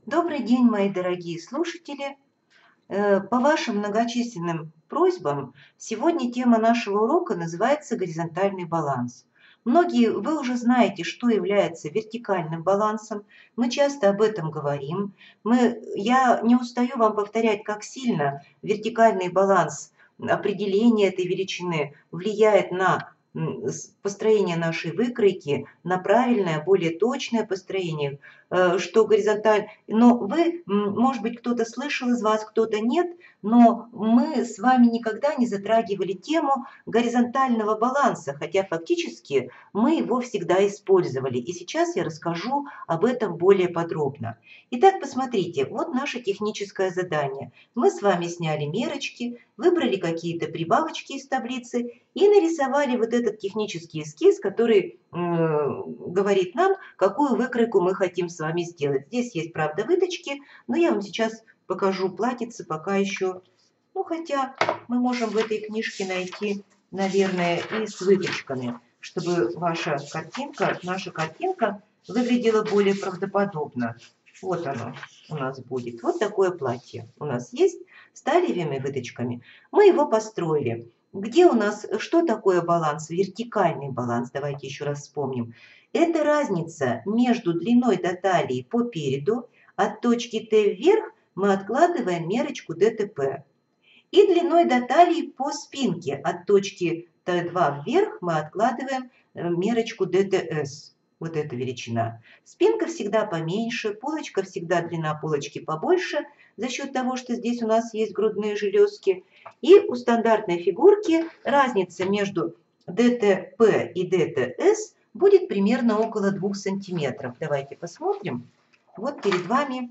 Добрый день, мои дорогие слушатели. По вашим многочисленным просьбам, сегодня тема нашего урока называется «Горизонтальный баланс». Многие, вы уже знаете, что является вертикальным балансом. Мы часто об этом говорим. Я не устаю вам повторять, как сильно вертикальный баланс, определение этой величины влияет на построение нашей выкройки, на правильное, более точное построение, что горизонталь. Но вы, может быть, кто-то слышал из вас, кто-то нет, но мы с вами никогда не затрагивали тему горизонтального баланса, хотя фактически мы его всегда использовали. И сейчас я расскажу об этом более подробно. Итак, посмотрите, вот наше техническое задание. Мы с вами сняли мерочки, выбрали какие-то прибавочки из таблицы и нарисовали вот этот технический эскиз, который говорит нам, какую выкройку мы хотим с вами сделать. Здесь есть, правда, выточки, но я вам сейчас покажу платьице пока еще. Ну, хотя мы можем в этой книжке найти, наверное, и с выточками, чтобы наша картинка выглядела более правдоподобно. Вот оно у нас будет. Вот такое платье у нас есть с талиевыми выточками. Мы его построили. Где у нас, что такое баланс? Вертикальный баланс, давайте еще раз вспомним. Это разница между длиной до талии по переду, от точки Т вверх мы откладываем мерочку ДТП. И длиной до талии по спинке, от точки Т2 вверх мы откладываем мерочку ДТС. Вот эта величина. Спинка всегда поменьше, полочка всегда, длина полочки побольше, за счет того, что здесь у нас есть грудные железки. И у стандартной фигурки разница между ДТП и ДТС будет примерно около 2 сантиметров. Давайте посмотрим. Вот перед вами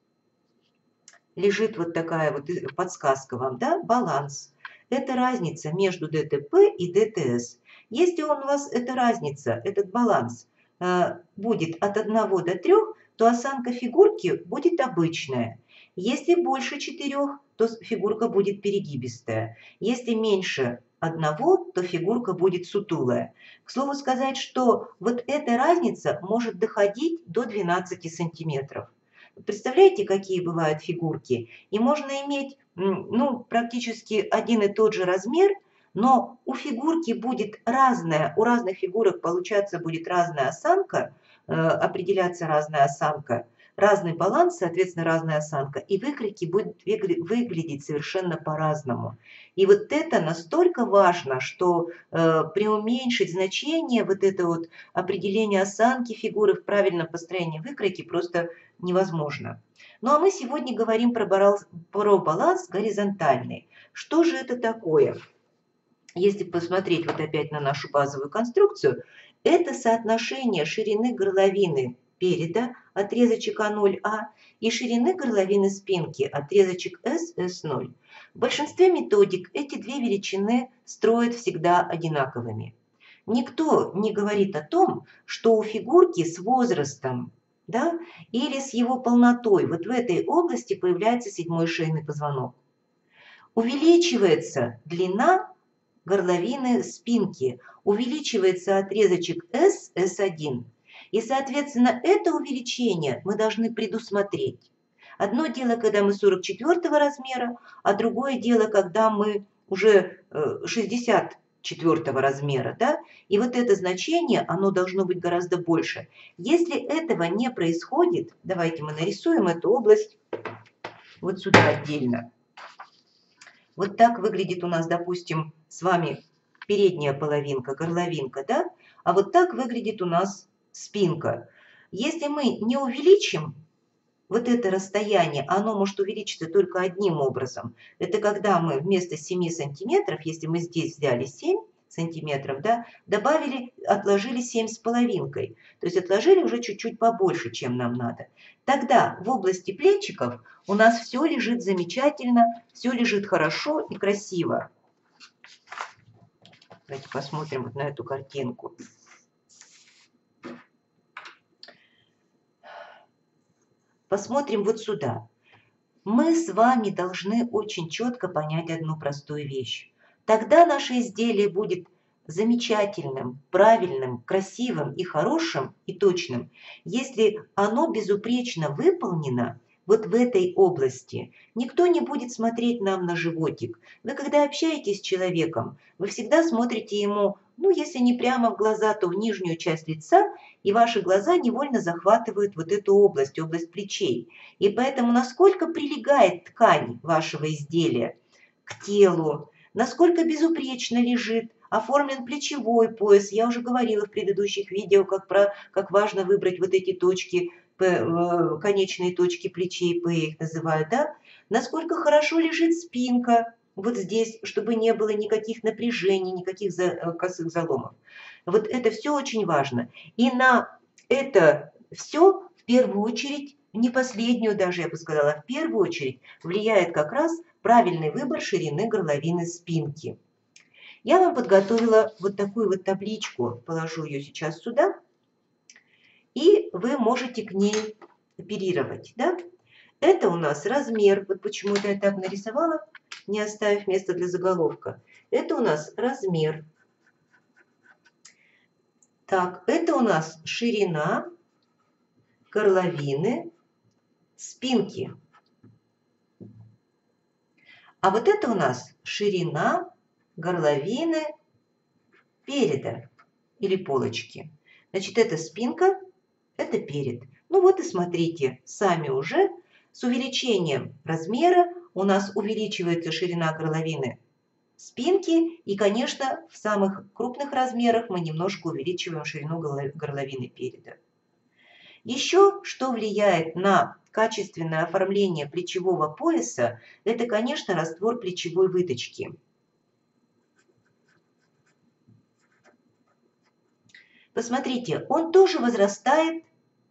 лежит вот такая вот подсказка вам, да, баланс. Это разница между ДТП и ДТС. Если у вас эта разница, этот баланс будет от 1 до 3, то осанка фигурки будет обычная. Если больше 4, то фигурка будет перегибистая. Если меньше 1, то фигурка будет сутулая. К слову сказать, что вот эта разница может доходить до 12 сантиметров. Представляете, какие бывают фигурки? И можно иметь практически один и тот же размер, но у фигурки будет разная, у разных фигурок получаться будет разная осанка, определяться разная осанка, разный баланс, соответственно, разная осанка, и выкройки будут выглядеть совершенно по-разному. И вот это настолько важно, что преуменьшить значение вот это вот определение осанки фигуры в правильном построении выкройки просто невозможно. Ну а мы сегодня говорим про баланс горизонтальный. Что же это такое? Если посмотреть вот опять на нашу базовую конструкцию, это соотношение ширины горловины переда, отрезочек А0А, и ширины горловины спинки, отрезочек С, С0. В большинстве методик эти две величины строят всегда одинаковыми. Никто не говорит о том, что у фигурки с возрастом, да, или с его полнотой вот в этой области появляется седьмой шейный позвонок. Увеличивается длина горловины спинки, увеличивается отрезочек S, S1. И, соответственно, это увеличение мы должны предусмотреть. Одно дело, когда мы 44 размера, а другое дело, когда мы уже 64 размера. Да? И вот это значение, оно должно быть гораздо больше. Если этого не происходит, давайте мы нарисуем эту область вот сюда отдельно. Вот так выглядит у нас, допустим, с вами передняя половинка, горловинка, да? А вот так выглядит у нас спинка. Если мы не увеличим вот это расстояние, оно может увеличиться только одним образом. Это когда мы вместо 7 сантиметров, если мы здесь взяли 7 сантиметров, да, добавили, отложили 7,5. То есть отложили уже чуть-чуть побольше, чем нам надо. Тогда в области плечиков у нас все лежит замечательно, все лежит хорошо и красиво. Давайте посмотрим вот на эту картинку. Посмотрим вот сюда. Мы с вами должны очень четко понять одну простую вещь. Тогда наше изделие будет замечательным, правильным, красивым и хорошим и точным, если оно безупречно выполнено вот в этой области. Никто не будет смотреть нам на животик. Вы когда общаетесь с человеком, вы всегда смотрите ему, ну, если не прямо в глаза, то в нижнюю часть лица, и ваши глаза невольно захватывают вот эту область, область плечей. И поэтому насколько прилегает ткань вашего изделия к телу, насколько безупречно лежит, оформлен плечевой пояс. Я уже говорила в предыдущих видео, как важно выбрать вот эти точки, конечные точки плечей, П их называют, да? Насколько хорошо лежит спинка, вот здесь, чтобы не было никаких напряжений, никаких косых заломов. Вот это все очень важно. И на это все в первую очередь, не последнюю даже, я бы сказала, а в первую очередь влияет как раз правильный выбор ширины горловины спинки. Я вам подготовила вот такую вот табличку, положу ее сейчас сюда, и вы можете к ней оперировать. Да? Это у нас размер, вот почему-то я так нарисовала, не оставив места для заголовка. Это у нас размер. Так, это у нас ширина горловины спинки. А вот это у нас ширина горловины переда или полочки. Значит, это спинка, это перед. Ну вот и смотрите, сами уже с увеличением размера у нас увеличивается ширина горловины спинки. И, конечно, в самых крупных размерах мы немножко увеличиваем ширину горловины переда. Еще что влияет на качественное оформление плечевого пояса, это, конечно, раствор плечевой выточки. Посмотрите, он тоже возрастает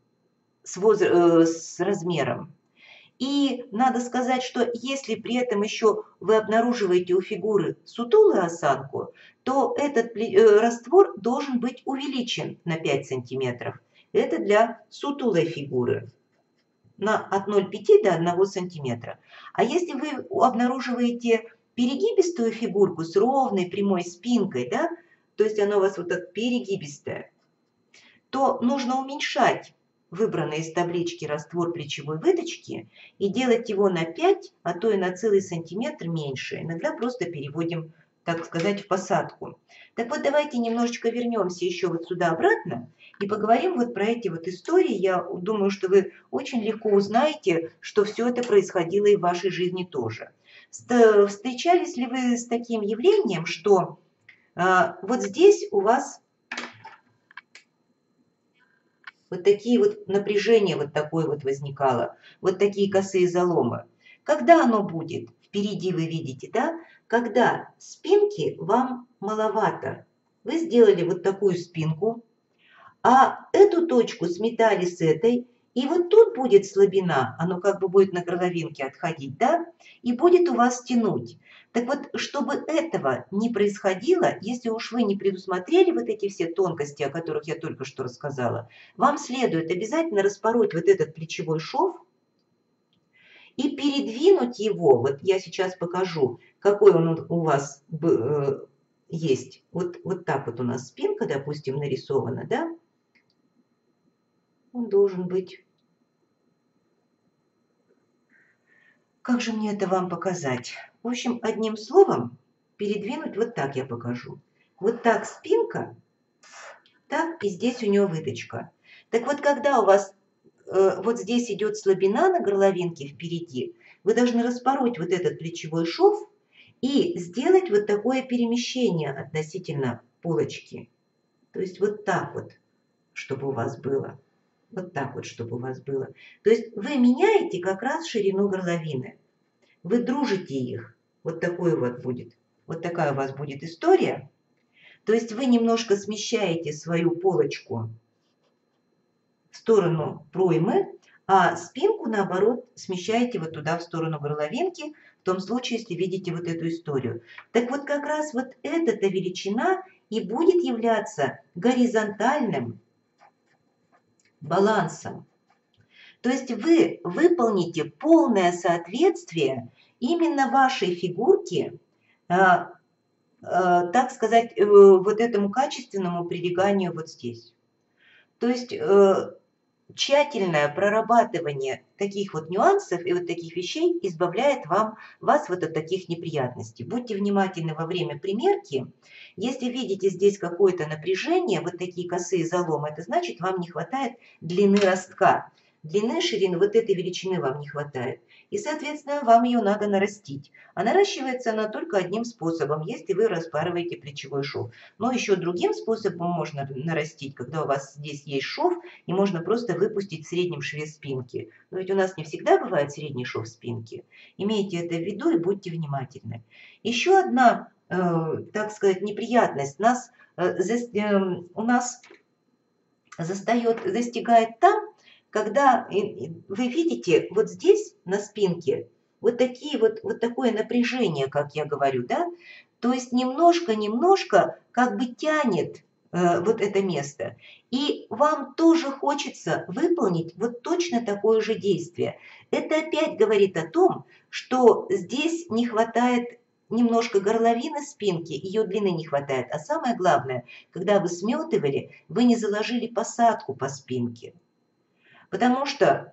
с размером. И надо сказать, что если при этом еще вы обнаруживаете у фигуры сутулую осанку, то этот раствор должен быть увеличен на 5 сантиметров. Это для сутулой фигуры от 0,5 до 1 сантиметра. А если вы обнаруживаете перегибистую фигурку с ровной прямой спинкой, да, то есть она у вас вот так перегибистая, то нужно уменьшать выбранный из таблички раствор плечевой выточки и делать его на 5, а то и на целый сантиметр меньше. Иногда просто переводим, так сказать, в посадку. Так вот, давайте немножечко вернемся еще вот сюда обратно и поговорим вот про эти вот истории. Я думаю, что вы очень легко узнаете, что все это происходило и в вашей жизни тоже. Встречались ли вы с таким явлением, что вот здесь у вас вот такие вот напряжения вот такое вот возникало, вот такие косые заломы? Когда оно будет? Впереди вы видите, да? Когда спинки вам маловато. Вы сделали вот такую спинку, а эту точку сметали с этой, и вот тут будет слабина, оно как бы будет на горловинке отходить, да, и будет у вас тянуть. Так вот, чтобы этого не происходило, если уж вы не предусмотрели вот эти все тонкости, о которых я только что рассказала, вам следует обязательно распороть вот этот плечевой шов и передвинуть его, вот я сейчас покажу, какой он у вас есть. Вот так вот у нас спинка, допустим, нарисована, да, он должен быть. Как же мне это вам показать? В общем, одним словом, передвинуть вот так я покажу. Вот так спинка, так и здесь у нее выточка. Так вот, когда у вас вот здесь идет слабина на горловинке впереди, вы должны распороть вот этот плечевой шов и сделать вот такое перемещение относительно полочки. То есть вот так вот, чтобы у вас было. Вот так вот, чтобы у вас было. То есть вы меняете как раз ширину горловины. Вы дружите их. Вот такой вот будет. Вот такая у вас будет история. То есть вы немножко смещаете свою полочку в сторону проймы, а спинку, наоборот, смещаете вот туда, в сторону горловинки, в том случае, если видите вот эту историю. Так вот, как раз вот эта величина и будет являться горизонтальным балансом. То есть вы выполните полное соответствие именно вашей фигурке так сказать, вот этому качественному прилеганию вот здесь. То есть тщательное прорабатывание таких вот нюансов и вот таких вещей избавляет вас вот от таких неприятностей. Будьте внимательны во время примерки. Если видите здесь какое-то напряжение, вот такие косые заломы, это значит, вам не хватает длины ростка. Длины, ширины, вот этой величины вам не хватает. И, соответственно, вам ее надо нарастить. А наращивается она только одним способом, если вы распарываете плечевой шов. Но еще другим способом можно нарастить, когда у вас здесь есть шов, и можно просто выпустить в среднем шве спинки. Но ведь у нас не всегда бывает средний шов спинки. Имейте это в виду и будьте внимательны. Еще одна, так сказать, неприятность у нас застигает там, когда вы видите вот здесь на спинке вот такое напряжение, как я говорю, да, то есть немножко как бы тянет вот это место. И вам тоже хочется выполнить вот точно такое же действие. Это опять говорит о том, что здесь не хватает немножко горловины спинки, ее длины не хватает. А самое главное, когда вы сметывали, вы не заложили посадку по спинке. Потому что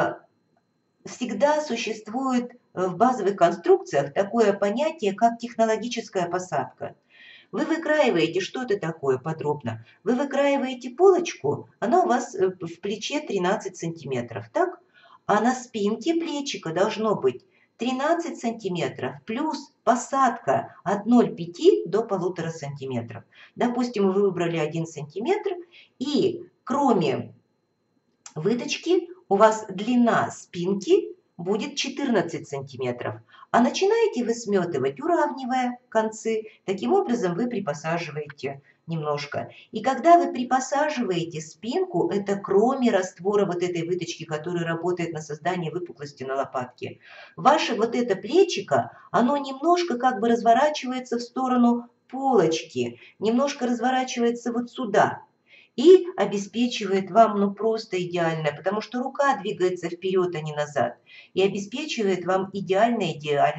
всегда существует в базовых конструкциях такое понятие, как технологическая посадка. Вы выкраиваете, что это такое подробно? Вы выкраиваете полочку, она у вас в плече 13 сантиметров, так? А на спинке плечика должно быть 13 сантиметров плюс посадка от 0,5 до 1,5 сантиметров. Допустим, вы выбрали 1 сантиметр, и кроме выточки у вас длина спинки будет 14 сантиметров. А начинаете вы сметывать, уравнивая концы. Таким образом вы припосаживаете немножко. И когда вы припосаживаете спинку, это кроме раствора вот этой выточки, который работает на создание выпуклости на лопатке, ваше вот это плечико, оно немножко как бы разворачивается в сторону полочки, немножко разворачивается вот сюда. И обеспечивает вам ну просто идеальное, потому что рука двигается вперед, а не назад, и обеспечивает вам идеальное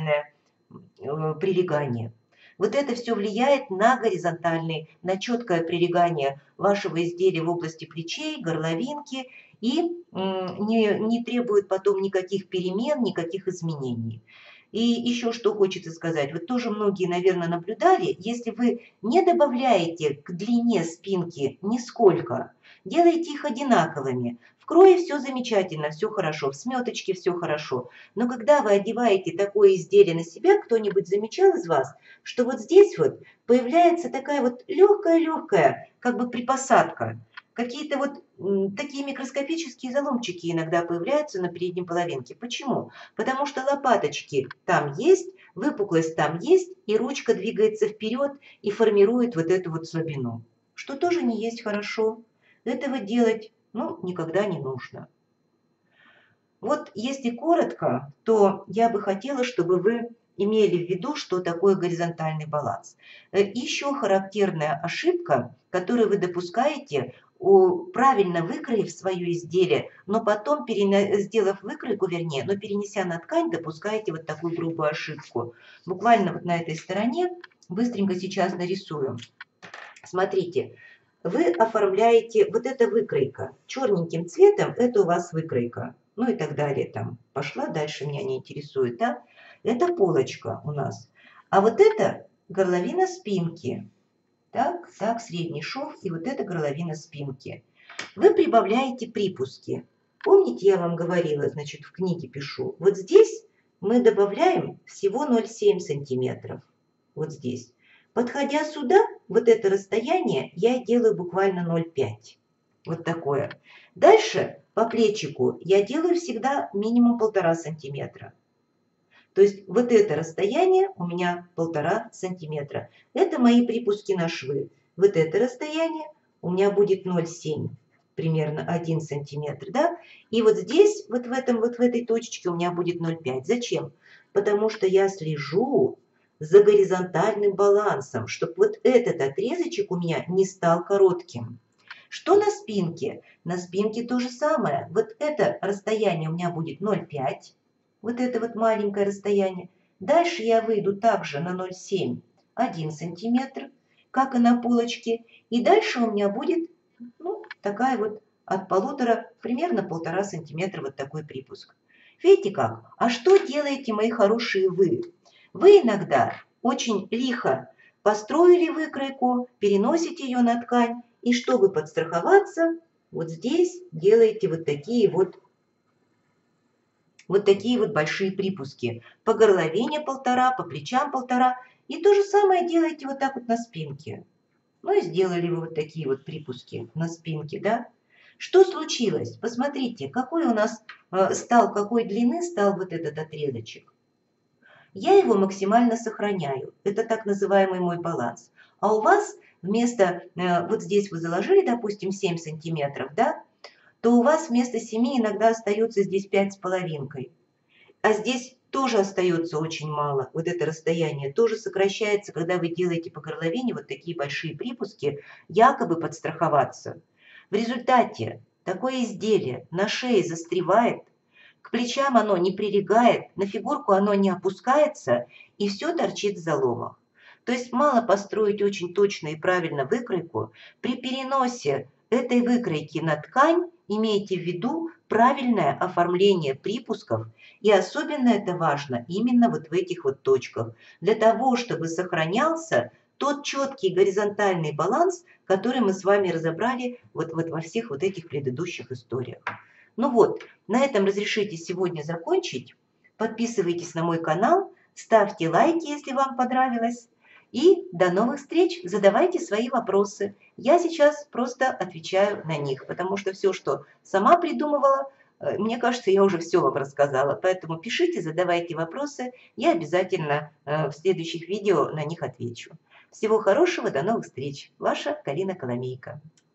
прилегание. Вот это все влияет на горизонтальный, на четкое прилегание вашего изделия в области плечей, горловинки и не требует потом никаких перемен, никаких изменений. И еще что хочется сказать, вот тоже многие, наверное, наблюдали, если вы не добавляете к длине спинки нисколько, делаете их одинаковыми, в крое все замечательно, все хорошо, в сметочке все хорошо, но когда вы одеваете такое изделие на себя, кто-нибудь замечал из вас, что вот здесь вот появляется такая вот легкая-легкая как бы припосадка, какие-то вот такие микроскопические заломчики иногда появляются на передней половинке. Почему? Потому что лопаточки там есть, выпуклость там есть, и ручка двигается вперед и формирует вот эту вот слабину. Что тоже не есть хорошо. Этого делать, ну, никогда не нужно. Вот если коротко, то я бы хотела, чтобы вы имели в виду, что такое горизонтальный баланс. Еще характерная ошибка, которую вы допускаете, правильно выкроив свое изделие, но потом, сделав выкройку, вернее, но перенеся на ткань, допускаете вот такую грубую ошибку. Буквально вот на этой стороне, быстренько сейчас нарисую. Смотрите, вы оформляете, вот эта выкройка, черненьким цветом, это у вас выкройка, ну и так далее там. Пошла дальше, меня не интересует, да? Это полочка у нас. А вот это горловина спинки. Так, средний шов, и вот это горловина спинки. Вы прибавляете припуски. Помните, я вам говорила, значит, в книге пишу. Вот здесь мы добавляем всего 0,7 сантиметров. Вот здесь. Подходя сюда, вот это расстояние я делаю буквально 0,5. Вот такое. Дальше по плечику я делаю всегда минимум 1,5 сантиметра. То есть вот это расстояние у меня 1,5 сантиметра. Это мои припуски на швы. Вот это расстояние у меня будет 0,7, примерно 1 сантиметр. Да? И вот здесь, вот в этой точечке у меня будет 0,5. Зачем? Потому что я слежу за горизонтальным балансом, чтобы вот этот отрезочек у меня не стал коротким. Что на спинке? На спинке то же самое. Вот это расстояние у меня будет 0,5. Вот это вот маленькое расстояние. Дальше я выйду также на 0,7, 1 сантиметр, как и на полочке. И дальше у меня будет, ну, такая вот от 1,5, примерно 1,5 сантиметра вот такой припуск. Видите как? А что делаете, мои хорошие, вы? Вы иногда очень лихо построили выкройку, переносите ее на ткань, и чтобы подстраховаться, вот здесь делаете вот такие вот большие припуски. По горловине 1,5, по плечам 1,5. И то же самое делаете вот так вот на спинке. Ну и сделали вы вот такие вот припуски на спинке, да? Что случилось? Посмотрите, какой у нас какой длины стал вот этот отрезочек. Я его максимально сохраняю. Это так называемый мой баланс. А у вас вместо, вот здесь вы заложили, допустим, 7 сантиметров, да? То у вас вместо 7 иногда остается здесь 5,5. А здесь тоже остается очень мало. Вот это расстояние тоже сокращается, когда вы делаете по горловине вот такие большие припуски, якобы подстраховаться. В результате такое изделие на шее застревает, к плечам оно не прилегает, на фигурку оно не опускается, и все торчит в заломах. То есть мало построить очень точно и правильно выкройку, при переносе этой выкройки на ткань имейте в виду правильное оформление припусков, и особенно это важно именно вот в этих вот точках, для того, чтобы сохранялся тот четкий горизонтальный баланс, который мы с вами разобрали вот во всех вот этих предыдущих историях. Ну вот, на этом разрешите сегодня закончить. Подписывайтесь на мой канал, ставьте лайки, если вам понравилось. И до новых встреч, задавайте свои вопросы. Я сейчас просто отвечаю на них, потому что все, что сама придумывала, мне кажется, я уже все вам рассказала. Поэтому пишите, задавайте вопросы, я обязательно в следующих видео на них отвечу. Всего хорошего, до новых встреч. Ваша Карина Коломейко.